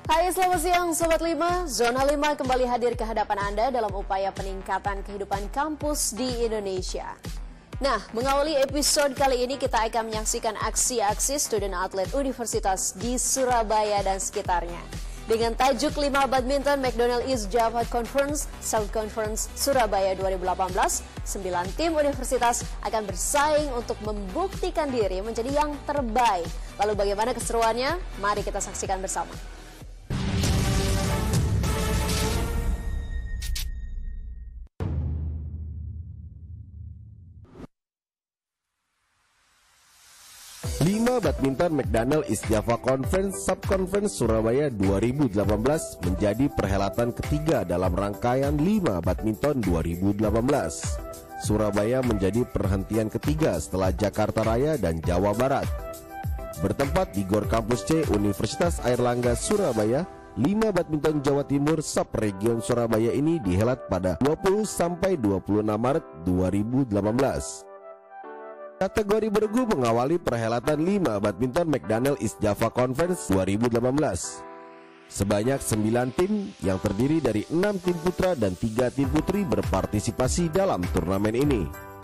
Hai, selamat siang Sobat 5. Zona 5 kembali hadir ke hadapan Anda dalam upaya peningkatan kehidupan kampus di Indonesia. Nah, mengawali episode kali ini kita akan menyaksikan aksi-aksi student atlet universitas di Surabaya dan sekitarnya. Dengan tajuk 5 Badminton McDonald East Java Conference South Conference Surabaya 2018, 9 tim universitas akan bersaing untuk membuktikan diri menjadi yang terbaik. Lalu bagaimana keseruannya? Mari kita saksikan bersama. Badminton McDonald East Java Conference Sub-Conference Surabaya 2018 menjadi perhelatan ketiga dalam rangkaian 5 Badminton 2018. Surabaya menjadi perhentian ketiga setelah Jakarta Raya dan Jawa Barat. Bertempat di GOR Kampus C Universitas Airlangga Surabaya, 5 Badminton Jawa Timur Sub-Region Surabaya ini dihelat pada 20-26 Maret 2018. Kategori bergu mengawali perhelatan 5 Badminton McDonald East Java Conference 2018. Sebanyak 9 tim yang terdiri dari 6 tim putra dan 3 tim putri berpartisipasi dalam turnamen ini.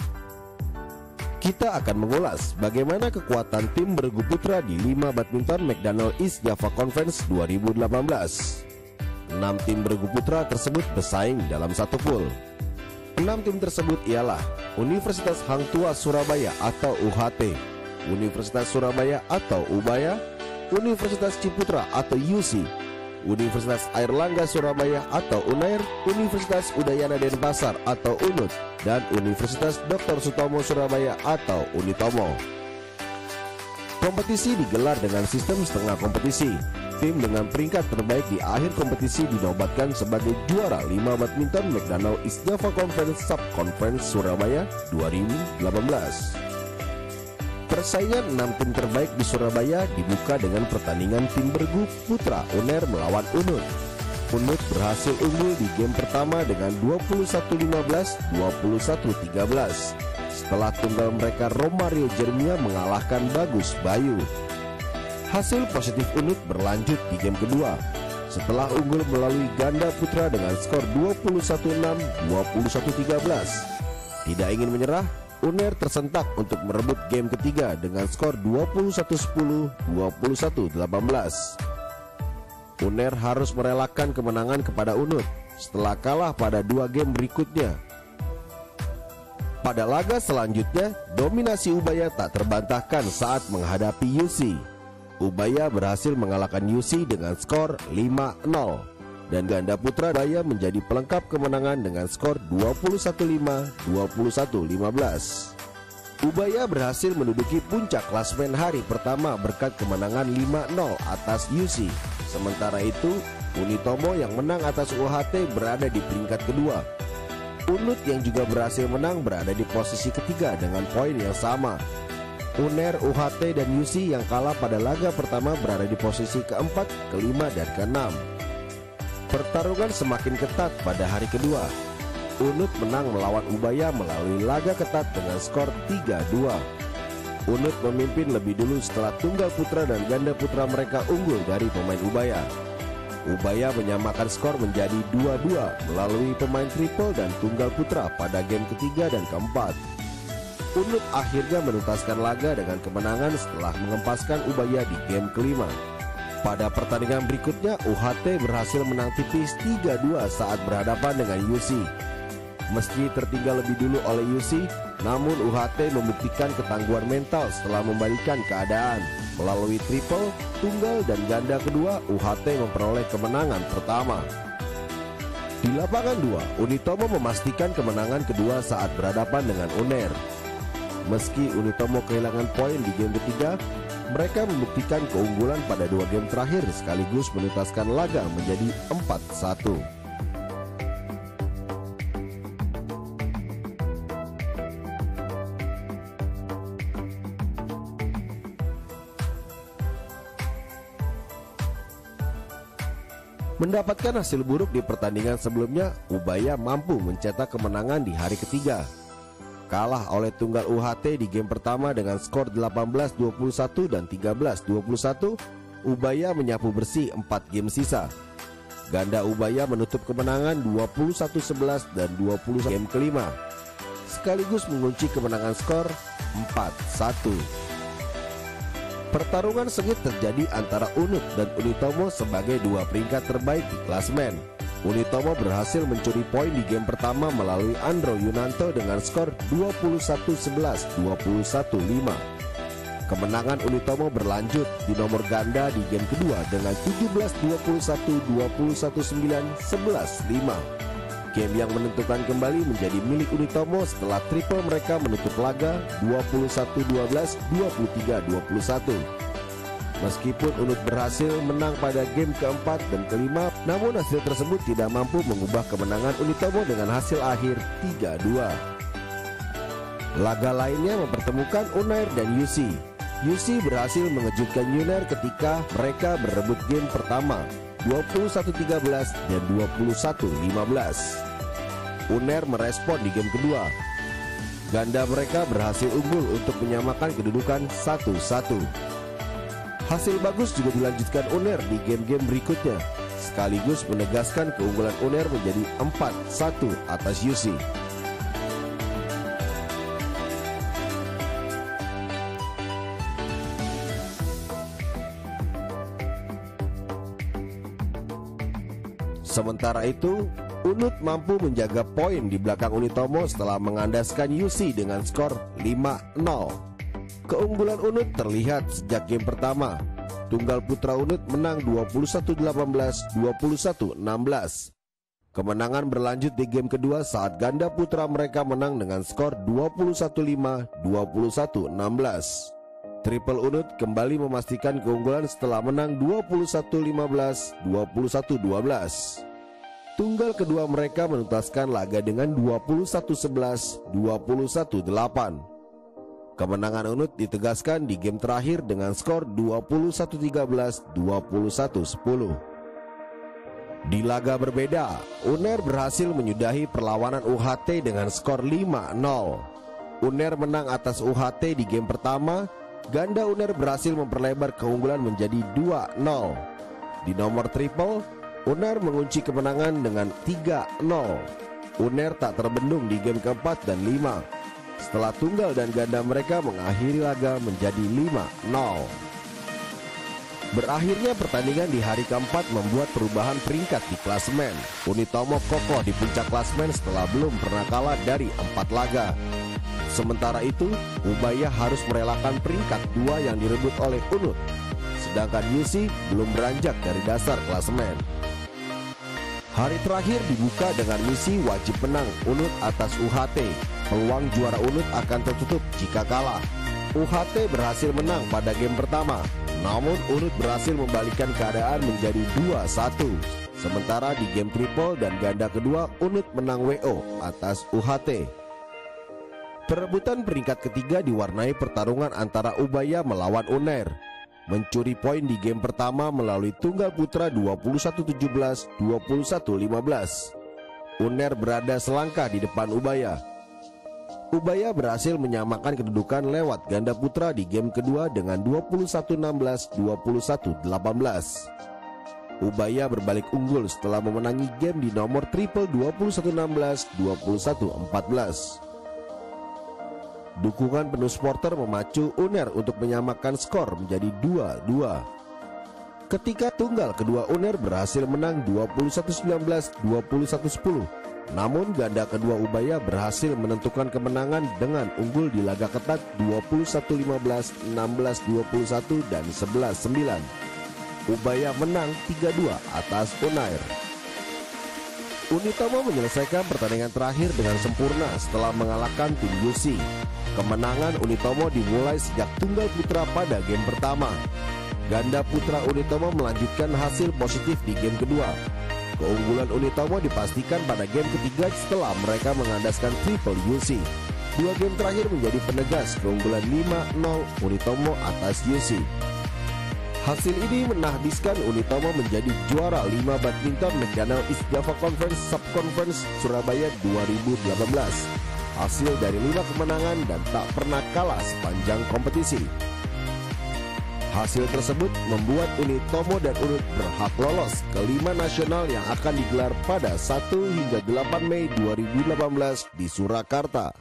Kita akan mengulas bagaimana kekuatan tim bergu putra di 5 Badminton McDonald East Java Conference 2018. 6 tim bergu putra tersebut bersaing dalam satu pool. 6 tim tersebut ialah Universitas Hang Tuah Surabaya atau UHT, Universitas Surabaya atau Ubaya, Universitas Ciputra atau UC, Universitas Airlangga Surabaya atau UNAIR, Universitas Udayana Denpasar atau UNUD, dan Universitas Dr. Sutomo Surabaya atau Unitomo. Kompetisi digelar dengan sistem setengah kompetisi. Tim dengan peringkat terbaik di akhir kompetisi dinobatkan sebagai juara 5 Badminton McDonald East Java Conference Sub-Conference Surabaya 2018. Persaingan 6 tim terbaik di Surabaya dibuka dengan pertandingan tim bergu putra UNER melawan UNUD. UNUD berhasil unggul di game pertama dengan 21-15, 21-13. Setelah tunggal mereka Romario Jeremia mengalahkan Bagus Bayu. Hasil positif UNUD berlanjut di game kedua. Setelah unggul melalui ganda putra dengan skor 21-6, 21-13. Tidak ingin menyerah, UNER tersentak untuk merebut game ketiga dengan skor 21-10, 21-18. UNER harus merelakan kemenangan kepada UNUD setelah kalah pada 2 game berikutnya. Pada laga selanjutnya, dominasi Ubaya tak terbantahkan saat menghadapi UC. Ubaya berhasil mengalahkan UC dengan skor 5-0 dan ganda putra Ubaya menjadi pelengkap kemenangan dengan skor 21-5, 21-15. Ubaya berhasil menduduki puncak klasemen hari pertama berkat kemenangan 5-0 atas UC. Sementara itu, Unitomo yang menang atas UHT berada di peringkat kedua. UNUD yang juga berhasil menang berada di posisi ketiga dengan poin yang sama. UNER, UHT, dan UC yang kalah pada laga pertama berada di posisi keempat, kelima, dan keenam. Pertarungan semakin ketat pada hari kedua. UNUD menang melawan Ubaya melalui laga ketat dengan skor 3-2. UNUD memimpin lebih dulu setelah tunggal putra dan ganda putra mereka unggul dari pemain Ubaya. Ubaya menyamakan skor menjadi 2-2 melalui pemain triple dan tunggal putra pada game ketiga dan keempat. UNUD akhirnya menuntaskan laga dengan kemenangan setelah mengempaskan Ubaya di game kelima. Pada pertandingan berikutnya, UHT berhasil menang tipis 3-2 saat berhadapan dengan UC. Meski tertinggal lebih dulu oleh UC, namun UHT membuktikan ketangguhan mental setelah membalikkan keadaan. Melalui triple, tunggal, dan ganda kedua, UHT memperoleh kemenangan pertama. Di lapangan 2, Unitomo memastikan kemenangan kedua saat berhadapan dengan UNER. Meski Unitomo kehilangan poin di game ketiga, mereka membuktikan keunggulan pada 2 game terakhir sekaligus menuntaskan laga menjadi 4-1. Mendapatkan hasil buruk di pertandingan sebelumnya, Ubaya mampu mencetak kemenangan di hari ketiga. Kalah oleh tunggal UHT di game pertama dengan skor 18-21 dan 13-21, Ubaya menyapu bersih 4 game sisa. Ganda Ubaya menutup kemenangan 21-11 dan 20 game kelima, sekaligus mengunci kemenangan skor 4-1. Pertarungan sengit terjadi antara Unut dan Unitomo sebagai dua peringkat terbaik di klasemen. Unitomo berhasil mencuri poin di game pertama melalui Andro Yunanto dengan skor 21-11, 21-5. Kemenangan Unitomo berlanjut di nomor ganda di game kedua dengan 17-21, 21-9, 11-5. Game yang menentukan kembali menjadi milik Unitomo setelah triple mereka menutup laga 21-12, 23-21. Meskipun Unut berhasil menang pada game keempat dan kelima, namun hasil tersebut tidak mampu mengubah kemenangan Unitomo dengan hasil akhir 3-2. Laga lainnya mempertemukan Unair dan UC. UC berhasil mengejutkan Unair ketika mereka berebut game pertama 21-13 dan 21-15. Unair merespon di game kedua. Ganda mereka berhasil unggul untuk menyamakan kedudukan 1-1. Hasil bagus juga dilanjutkan Unair di game-game berikutnya, sekaligus menegaskan keunggulan Unair menjadi 4-1 atas UC. Sementara itu, Unut mampu menjaga poin di belakang Unitomo setelah mengandaskan UC dengan skor 5-0. Keunggulan Unut terlihat sejak game pertama. Tunggal putra Unut menang 21-18, 21-16. Kemenangan berlanjut di game kedua saat ganda putra mereka menang dengan skor 21-5, 21-16. Triple Unut kembali memastikan keunggulan setelah menang 21-15, 21-12. Tunggal kedua mereka menuntaskan laga dengan 21-11, 21-8. Kemenangan Unut ditegaskan di game terakhir dengan skor 21-13, 21-10. Di laga berbeda, Unair berhasil menyudahi perlawanan UHT dengan skor 5-0. Unair menang atas UHT di game pertama. Ganda Unair berhasil memperlebar keunggulan menjadi 2-0. Di nomor triple, Unair mengunci kemenangan dengan 3-0. Unair tak terbendung di game keempat dan 5. Setelah tunggal dan ganda mereka mengakhiri laga menjadi 5-0. Berakhirnya pertandingan di hari keempat membuat perubahan peringkat di klasemen. Unitomo kokoh di puncak klasemen setelah belum pernah kalah dari 4 laga. Sementara itu, Ubaya harus merelakan peringkat 2 yang direbut oleh Unut. Sedangkan UC belum beranjak dari dasar klasemen. Hari terakhir dibuka dengan misi wajib menang Unut atas UHT. Peluang juara Unut akan tertutup jika kalah. UHT berhasil menang pada game pertama, namun Unut berhasil membalikkan keadaan menjadi 2-1. Sementara di game triple dan ganda kedua, Unut menang WO atas UHT. Perebutan peringkat ketiga diwarnai pertarungan antara Ubaya melawan Unair. Mencuri poin di game pertama melalui tunggal putra 21-17, 21-15. Unair berada selangkah di depan Ubaya. Ubaya berhasil menyamakan kedudukan lewat ganda putra di game kedua dengan 21-16, 21-18. Ubaya berbalik unggul setelah memenangi game di nomor triple 21-16, 21-14. Dukungan penuh supporter memacu Unair untuk menyamakan skor menjadi 2-2. Ketika tunggal kedua Unair berhasil menang 21-19, 21-10. Namun ganda kedua Ubaya berhasil menentukan kemenangan dengan unggul di laga ketat 21-15, 16-21, dan 11-9. Ubaya menang 3-2 atas Unair. Unitomo menyelesaikan pertandingan terakhir dengan sempurna setelah mengalahkan tim UC. Kemenangan Unitomo dimulai sejak tunggal putra pada game pertama. Ganda putra Unitomo melanjutkan hasil positif di game kedua. Keunggulan Unitomo dipastikan pada game ketiga setelah mereka mengandaskan triple UC. Dua game terakhir menjadi penegas keunggulan 5-0 Unitomo atas UC. Hasil ini menahbiskan Unitomo menjadi juara 5 badminton McDonald East Java Conference Subconference Surabaya 2018. Hasil dari 5 kemenangan dan tak pernah kalah sepanjang kompetisi. Hasil tersebut membuat unit Tomo dan Unut berhak lolos ke 5 nasional yang akan digelar pada 1 hingga 8 Mei 2018 di Surakarta.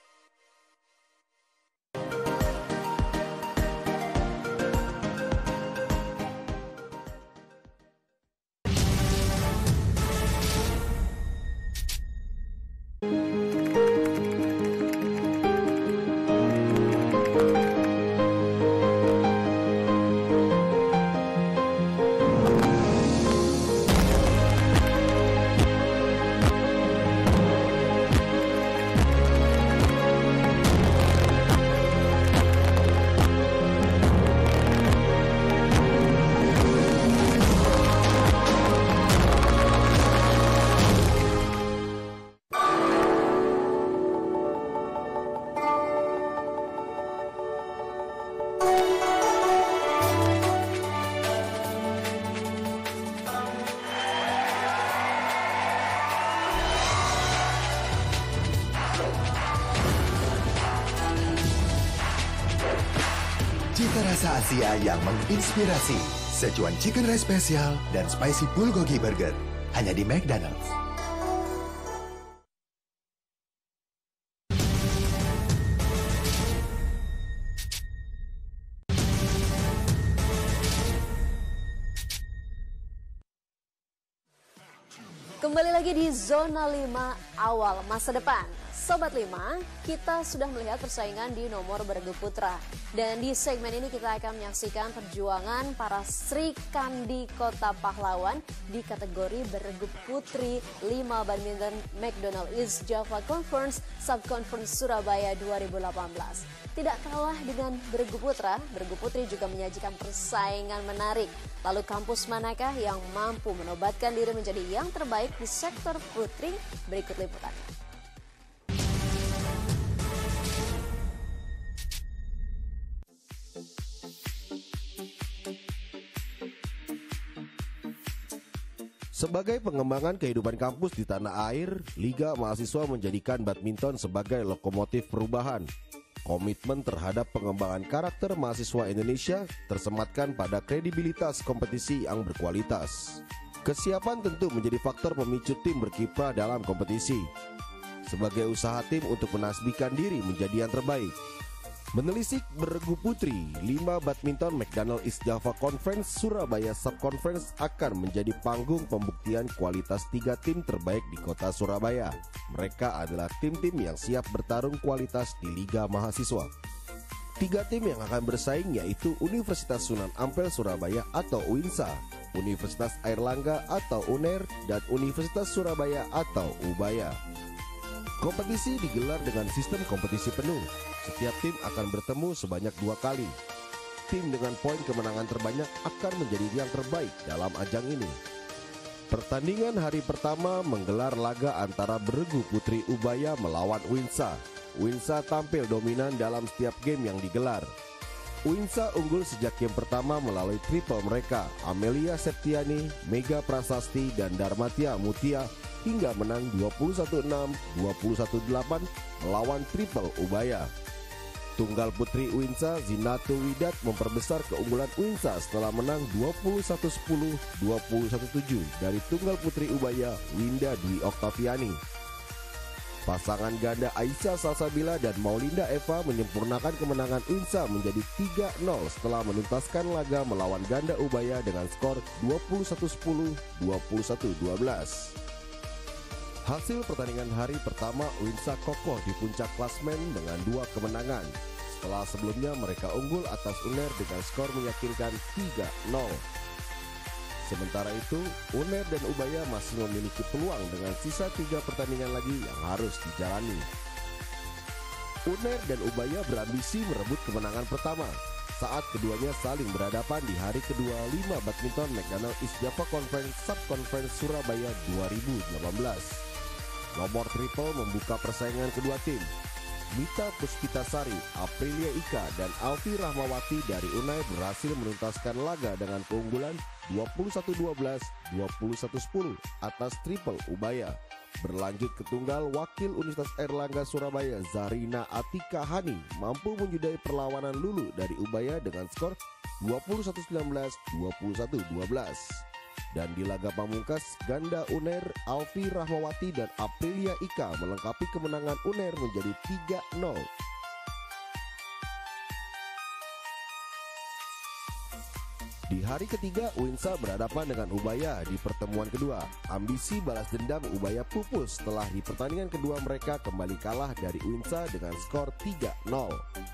Cita rasa Asia yang menginspirasi. Szechuan Chicken Rice Spesial dan Spicy Bulgogi Burger. Hanya di McDonald's. Kembali lagi di Zona 5 Awal Masa Depan. Sobat 5, kita sudah melihat persaingan di nomor bergu putra. Dan di segmen ini kita akan menyaksikan perjuangan para Sri Kandi Kota Pahlawan di kategori bergu putri 5 badminton McDonald East Java Conference Subconference Surabaya 2018. Tidak kalah dengan bergu putra, bergu putri juga menyajikan persaingan menarik. Lalu kampus manakah yang mampu menobatkan diri menjadi yang terbaik di sektor putri? Berikut liputannya. Sebagai pengembangan kehidupan kampus di tanah air, Liga Mahasiswa menjadikan badminton sebagai lokomotif perubahan. Komitmen terhadap pengembangan karakter mahasiswa Indonesia tersematkan pada kredibilitas kompetisi yang berkualitas. Kesiapan tentu menjadi faktor pemicu tim berkiprah dalam kompetisi. Sebagai usaha tim untuk menasbihkan diri menjadi yang terbaik. Menelisik bergu putri, 5 badminton McDonald East Java Conference Surabaya Subconference akan menjadi panggung pembuktian kualitas 3 tim terbaik di kota Surabaya. Mereka adalah tim-tim yang siap bertarung kualitas di Liga Mahasiswa. 3 tim yang akan bersaing yaitu Universitas Sunan Ampel Surabaya atau UINSA, Universitas Airlangga atau UNER, dan Universitas Surabaya atau UBAYA. Kompetisi digelar dengan sistem kompetisi penuh. Setiap tim akan bertemu sebanyak 2 kali. Tim dengan poin kemenangan terbanyak akan menjadi yang terbaik dalam ajang ini. Pertandingan hari pertama menggelar laga antara bergu putri Ubaya melawan UINSA. UINSA tampil dominan dalam setiap game yang digelar. UINSA unggul sejak game pertama melalui triple mereka, Amelia Septiani, Mega Prasasti, dan Darmatia Mutia, hingga menang 21-6, 21-8 melawan triple Ubaya. Tunggal putri UINSA Zinatu Widat memperbesar keunggulan UINSA setelah menang 21-10, 21-7 dari tunggal putri Ubaya Winda Dwi Oktaviani. Pasangan ganda Aisyah Salsabila dan Maulinda Eva menyempurnakan kemenangan UINSA menjadi 3-0 setelah menuntaskan laga melawan ganda Ubaya dengan skor 21-10, 21-12. Hasil pertandingan hari pertama, UINSA kokoh di puncak klasmen dengan 2 kemenangan. Setelah sebelumnya mereka unggul atas UNER dengan skor meyakinkan 3-0. Sementara itu, UNER dan Ubaya masih memiliki peluang dengan sisa 3 pertandingan lagi yang harus dijalani. UNER dan Ubaya berambisi merebut kemenangan pertama saat keduanya saling berhadapan di hari kedua 5 badminton McDonald East Java Conference Subconference Surabaya 2018. Nomor triple membuka persaingan kedua tim. Mita Puspitasari, Aprilia Ika, dan Alfi Rahmawati dari UNAI berhasil menuntaskan laga dengan keunggulan 21-12, 21-10 atas triple Ubaya. Berlanjut ke tunggal, wakil Universitas Airlangga Surabaya Zarina Atika Hani mampu menyudahi perlawanan Lulu dari Ubaya dengan skor 21-19, 21-12. Dan di laga pamungkas, ganda UNER Alfi Rahmawati dan Aprilia Ika melengkapi kemenangan UNER menjadi 3-0. Di hari ketiga, Uinsa berhadapan dengan Ubaya di pertemuan kedua. Ambisi balas dendam Ubaya pupus setelah di pertandingan kedua mereka kembali kalah dari Uinsa dengan skor 3-0.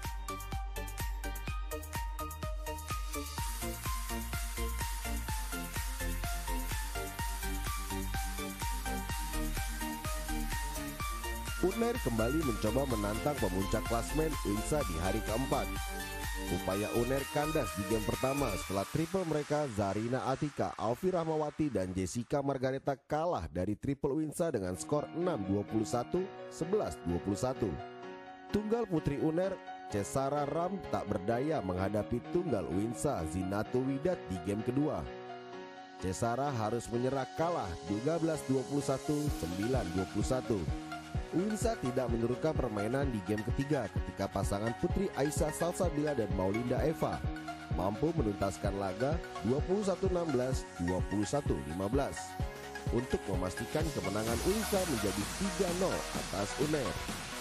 UNER kembali mencoba menantang pemuncak klasmen Uinsa di hari keempat. Upaya UNER kandas di game pertama setelah triple mereka Zarina Atika, Alfi Rahmawati, dan Jessica Margareta kalah dari triple Uinsa dengan skor 6-21, 11-21. Tunggal putri UNER Cesara Ram tak berdaya menghadapi tunggal Uinsa Zinatu Widat di game kedua. Cesara harus menyerah kalah 13-21, 9-21. Uinsa tidak menurunkan permainan di game ketiga ketika pasangan putri Aisyah Salsabila dan Maulinda Eva mampu menuntaskan laga 21-16, 21-15 untuk memastikan kemenangan Uinsa menjadi 3-0 atas UNER.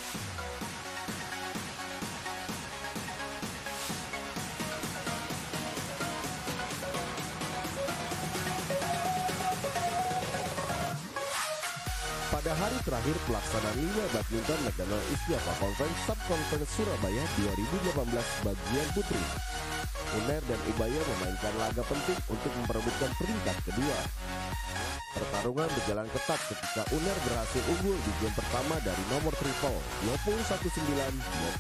Pada hari terakhir pelaksanaan Liga Badminton McDonald East Java Conference Subconference Surabaya 2018 bagian putri, UNER dan Ubaya memainkan laga penting untuk memperebutkan peringkat kedua. Pertarungan berjalan ketat ketika UNER berhasil unggul di game pertama dari nomor triple 21-9,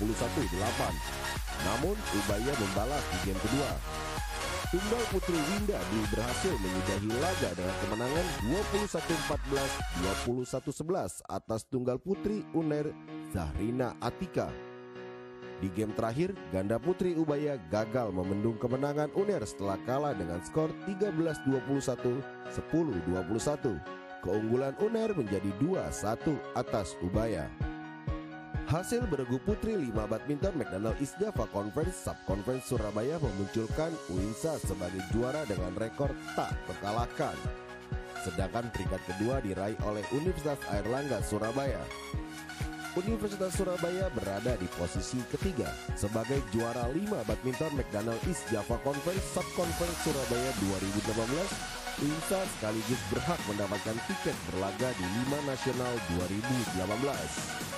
21-8. Namun Ubaya membalas di game kedua. Tunggal putri Winda Dwi berhasil menyudahi laga dengan kemenangan 21-14, 21-11 atas tunggal putri UNER Zahrina Atika. Di game terakhir, ganda putri Ubaya gagal membendung kemenangan UNER setelah kalah dengan skor 13-21, 10-21. Keunggulan UNER menjadi 2-1 atas Ubaya. Hasil beregu putri 5 badminton McDonald East Java Conference Subconference Surabaya memunculkan Uinsa sebagai juara dengan rekor tak terkalahkan. Sedangkan peringkat kedua diraih oleh Universitas Airlangga Surabaya. Universitas Surabaya berada di posisi ketiga sebagai juara 5 badminton McDonald East Java Conference Subconference Surabaya 2018. Uinsa sekaligus berhak mendapatkan tiket berlaga di 5 Nasional 2018.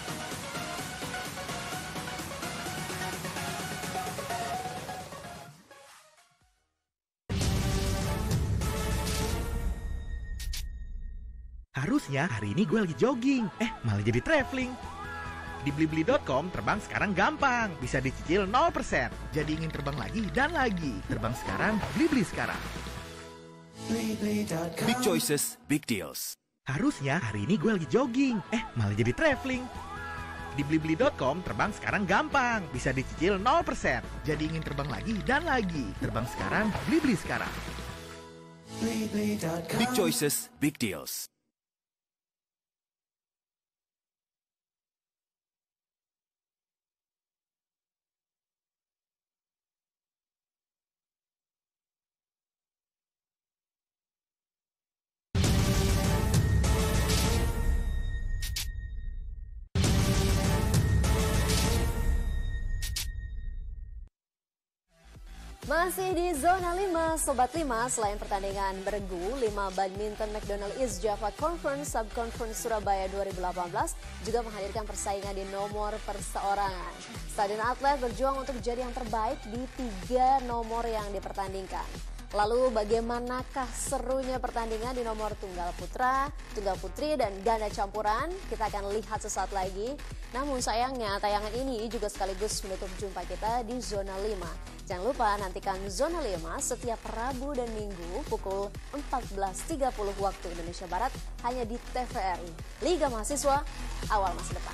Harusnya hari ini gue lagi jogging, malah jadi traveling. Di Blibli.com terbang sekarang gampang, bisa dicicil 0%. Jadi ingin terbang lagi dan lagi. Terbang sekarang, Blibli sekarang. Big choices, big deals. Harusnya hari ini gue lagi jogging, malah jadi traveling. Di Blibli.com terbang sekarang gampang, bisa dicicil 0%. Jadi ingin terbang lagi dan lagi. Terbang sekarang, Blibli sekarang. Big choices, big deals. Masih di zona 5, Sobat 5, selain pertandingan bergu, 5 badminton McDonald East Java Conference Subconference Surabaya 2018 juga menghadirkan persaingan di nomor perseorangan. Stadion Atlet berjuang untuk jadi yang terbaik di 3 nomor yang dipertandingkan. Lalu bagaimanakah serunya pertandingan di nomor tunggal putra, tunggal putri, dan ganda campuran? Kita akan lihat sesaat lagi. Namun sayangnya tayangan ini juga sekaligus menutup jumpa kita di zona 5. Jangan lupa nantikan zona 5 setiap Rabu dan Minggu pukul 14.30 waktu Indonesia Barat hanya di TVRI. Liga Mahasiswa, awal masa depan.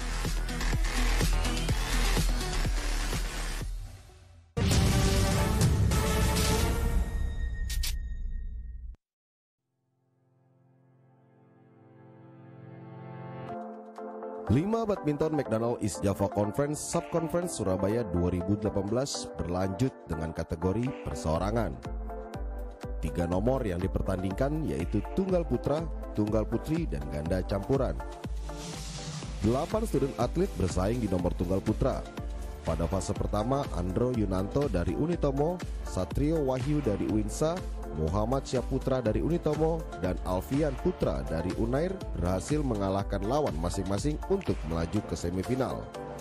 5 Badminton McDonald East Java Conference Subconference Surabaya 2018 berlanjut dengan kategori perseorangan. 3 nomor yang dipertandingkan yaitu tunggal putra, tunggal putri, dan ganda campuran. 8 student atlet bersaing di nomor tunggal putra. Pada fase pertama, Andro Yunanto dari Unitomo, Satrio Wahyu dari Uinsa, Muhammad Syaputra dari Unitomo, dan Alfian Putra dari Unair berhasil mengalahkan lawan masing-masing untuk melaju ke semifinal.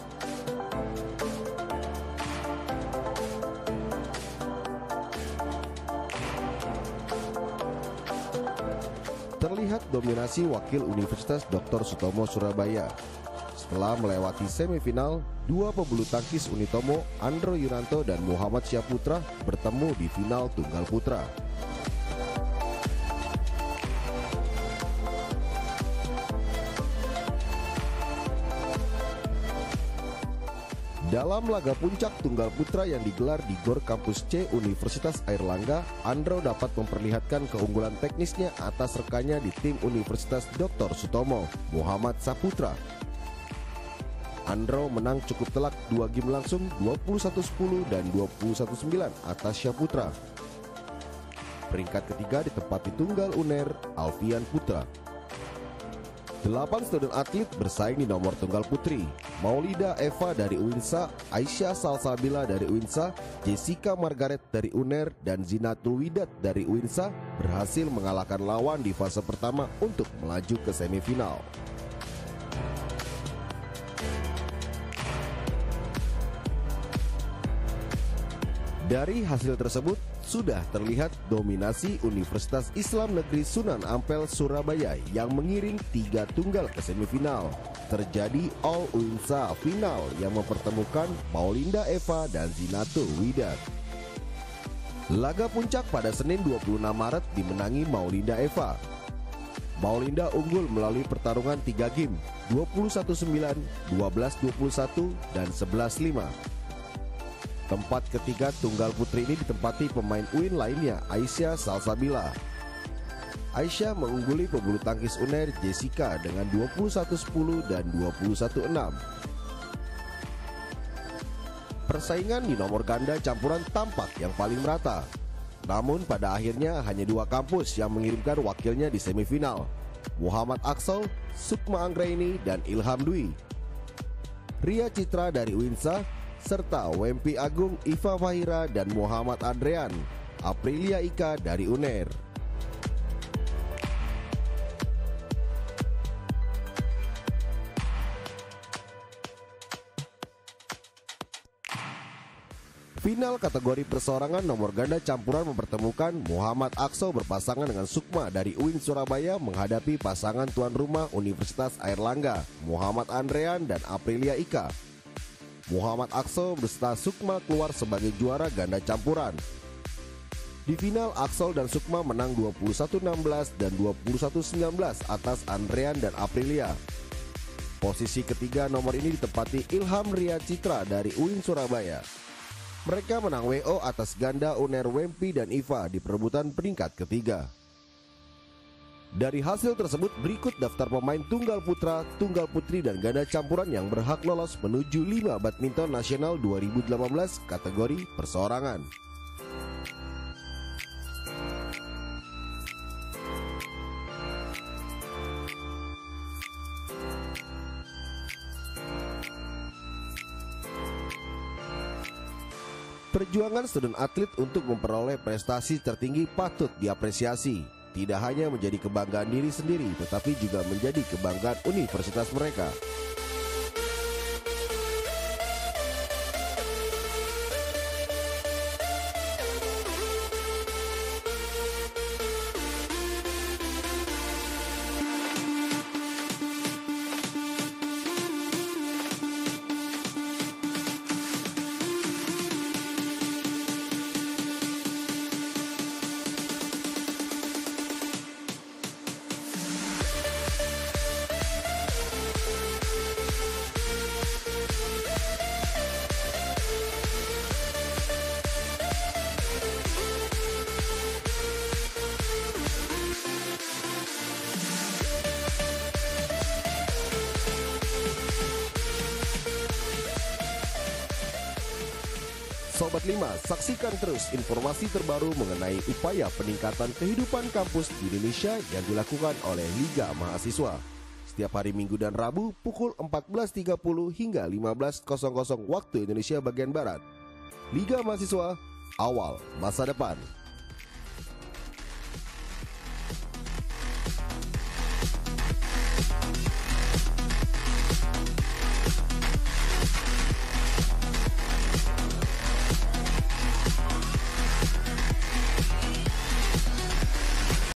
Terlihat dominasi wakil Universitas Dr. Sutomo Surabaya. Setelah melewati semifinal, 2 pebulu tangkis Unitomo, Andro Yunanto dan Muhammad Syaputra bertemu di final tunggal putra. Dalam laga puncak tunggal putra yang digelar di GOR Kampus C Universitas Airlangga, Andro dapat memperlihatkan keunggulan teknisnya atas rekannya di tim Universitas Dr. Sutomo, Muhammad Saputra. Andro menang cukup telak 2 game langsung 21-10 dan 21-9 atas Syaputra. Peringkat ketiga ditempati tunggal Unair, Alfian Putra. 8 student atlet bersaing di nomor tunggal putri. Maulida Eva dari Uinsa, Aisyah Salsabila dari Uinsa, Jessica Margaret dari Unair, dan Zinatul Widat dari Uinsa berhasil mengalahkan lawan di fase pertama untuk melaju ke semifinal. Dari hasil tersebut, sudah terlihat dominasi Universitas Islam Negeri Sunan Ampel Surabaya yang mengiring 3 tunggal ke semifinal. Terjadi All Uinsa final yang mempertemukan Maulinda Eva dan Zinatul Widat. Laga puncak pada Senin 26 Maret dimenangi Maulinda Eva. Maulinda unggul melalui pertarungan 3 game, 21-9, 12-21, dan 11-5. Tempat ketiga tunggal putri ini ditempati pemain UIN lainnya, Aisyah Salsabila. Aisyah mengungguli pebulu tangkis Unair Jessica dengan 21-10 dan 21-6. Persaingan di nomor ganda campuran tampak yang paling merata. Namun pada akhirnya hanya 2 kampus yang mengirimkan wakilnya di semifinal, Muhammad Aksel, Sukma Anggraini, dan Ilham Dwi. Ria Citra dari Uinsa serta Wempi Agung, Iva Fahira, dan Muhammad Adrian, Aprilia Ika dari Unair. Final kategori perseorangan nomor ganda campuran mempertemukan Muhammad Akso berpasangan dengan Sukma dari UIN Surabaya menghadapi pasangan tuan rumah Universitas Airlangga, Muhammad Andrean dan Aprilia Ika. Muhammad Akso beserta Sukma keluar sebagai juara ganda campuran. Di final, Aksol dan Sukma menang 21-16 dan 21-19 atas Andrean dan Aprilia. Posisi ketiga nomor ini ditempati Ilham Ria Citra dari UIN Surabaya. Mereka menang WO atas ganda Unair Wempi dan Iva di perebutan peringkat ketiga. Dari hasil tersebut berikut daftar pemain tunggal putra, tunggal putri, dan ganda campuran yang berhak lolos menuju 5 Badminton Nasional 2018 kategori perseorangan. Perjuangan student atlet untuk memperoleh prestasi tertinggi patut diapresiasi. Tidak hanya menjadi kebanggaan diri sendiri, tetapi juga menjadi kebanggaan universitas mereka. Sobat 5, saksikan terus informasi terbaru mengenai upaya peningkatan kehidupan kampus di Indonesia yang dilakukan oleh Liga Mahasiswa. Setiap hari Minggu dan Rabu pukul 14.30 hingga 15.00 waktu Indonesia bagian Barat. Liga Mahasiswa, awal masa depan.